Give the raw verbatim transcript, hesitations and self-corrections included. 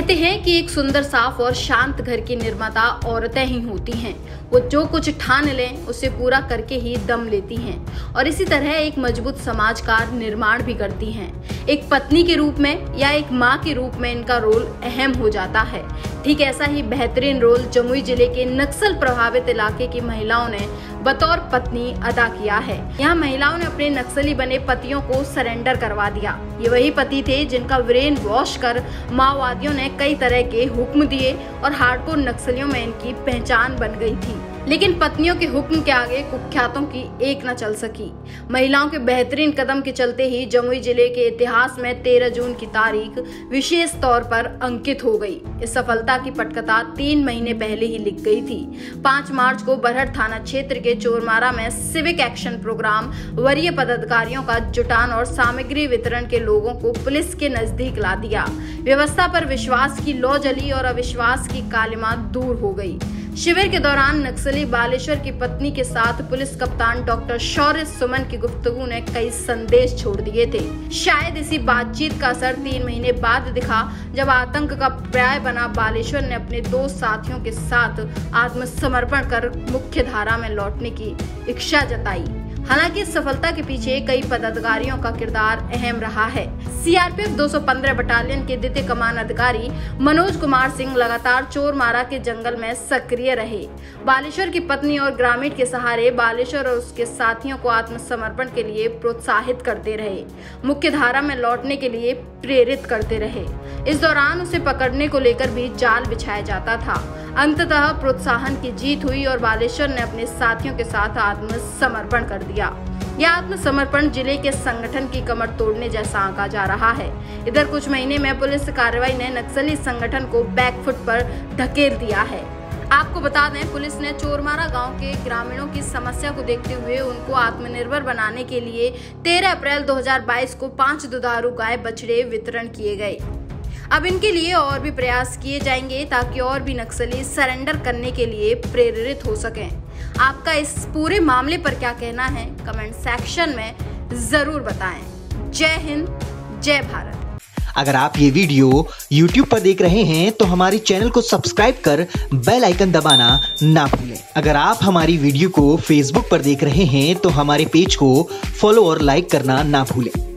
बोलते हैं कि एक सुंदर, साफ और शांत घर की निर्माता औरतें ही होती हैं। वो जो कुछ ठान लें उसे पूरा करके ही दम लेती हैं और इसी तरह एक मजबूत समाज का निर्माण भी करती हैं। एक पत्नी के रूप में या एक माँ के रूप में इनका रोल अहम हो जाता है। ठीक ऐसा ही बेहतरीन रोल जमुई जिले के नक्सल प्रभावित इलाके की महिलाओं ने बतौर पत्नी अदा किया है। यहाँ महिलाओं ने अपने नक्सली बने पतियों को सरेंडर करवा दिया। ये वही पति थे जिनका ब्रेन वॉश कर माओवादियों ने कई तरह के हुक्म दिए और हार्डकोर नक्सलियों में इनकी पहचान बन गई थी। लेकिन पत्नियों के हुक्म के आगे कुख्यातों की एक न चल सकी। महिलाओं के बेहतरीन कदम के चलते ही जमुई जिले के इतिहास में तेरह जून की तारीख विशेष तौर पर अंकित हो गई। इस सफलता की पटकथा तीन महीने पहले ही लिख गई थी। पाँच मार्च को बरहट थाना क्षेत्र के चोरमारा में सिविक एक्शन प्रोग्राम वरीय पदाधिकारियों का जुटान और सामग्री वितरण के लोगों को पुलिस के नजदीक ला दिया। व्यवस्था पर विश्वास की लौ जली और अविश्वास की कालिमा दूर हो गई। शिविर के दौरान नक्सली बालेश्वर की पत्नी के साथ पुलिस कप्तान डॉक्टर शौर्य सुमन की गुफ्तगू ने कई संदेश छोड़ दिए थे। शायद इसी बातचीत का असर तीन महीने बाद दिखा, जब आतंक का पर्याय बना बालेश्वर ने अपने दो साथियों के साथ आत्मसमर्पण कर मुख्य धारा में लौटने की इच्छा जताई। हालांकि इस सफलता के पीछे कई पदाधिकारियों का किरदार अहम रहा है। सीआरपीएफ दो सौ पंद्रह बटालियन के द्वितीय कमान अधिकारी मनोज कुमार सिंह लगातार चोरमारा के जंगल में सक्रिय रहे। बालेश्वर की पत्नी और ग्रामीण के सहारे बालेश्वर और उसके साथियों को आत्मसमर्पण के लिए प्रोत्साहित करते रहे, मुख्य धारा में लौटने के लिए प्रेरित करते रहे। इस दौरान उसे पकड़ने को लेकर भी जाल बिछाया जाता था। अंततः प्रोत्साहन की जीत हुई और बालेश्वर ने अपने साथियों के साथ आत्मसमर्पण कर दिया। यह आत्मसमर्पण जिले के संगठन की कमर तोड़ने जैसा आंका जा रहा है। इधर कुछ महीने में पुलिस कार्रवाई ने नक्सली संगठन को बैकफुट पर धकेल दिया है। आपको बता दें, पुलिस ने चोरमारा गांव के ग्रामीणों की समस्या को देखते हुए उनको आत्मनिर्भर बनाने के लिए तेरह अप्रैल दो हज़ार बाईस को पांच दुधारू गाय बछड़े वितरण किए गए। अब इनके लिए और भी प्रयास किए जाएंगे ताकि और भी नक्सली सरेंडर करने के लिए प्रेरित हो सकें। आपका इस पूरे मामले पर क्या कहना है, कमेंट सेक्शन में जरूर बताएं। जय हिंद, जय भारत। अगर आप ये वीडियो यूट्यूब पर देख रहे हैं तो हमारे चैनल को सब्सक्राइब कर बेल आइकन दबाना ना भूलें। अगर आप हमारी वीडियो को फेसबुक पर देख रहे हैं तो हमारे पेज को फॉलो और लाइक करना ना भूलें।